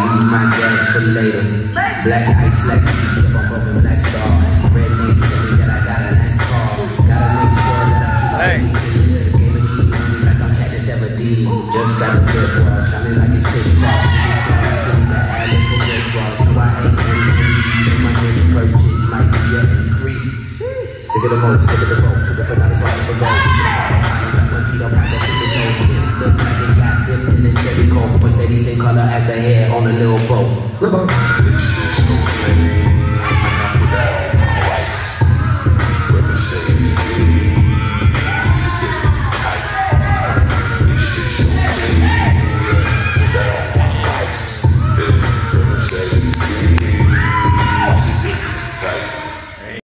use my gas for later. Black ice like seats up above a black star. Red names tell me that I got a nice car. Gotta make sure that I keep this game and keep running like I'm Katniss Everdeen. Just got a good bra, shining like it's fish ball. The alley for red balls. No, I ain't anything. My next purchase might be a M3. Sick of the most, sick of the folk. Took it for not as hard as a gold. Look like it got dipped in a cherry coke. Mercedes same color as the hair on a little boat.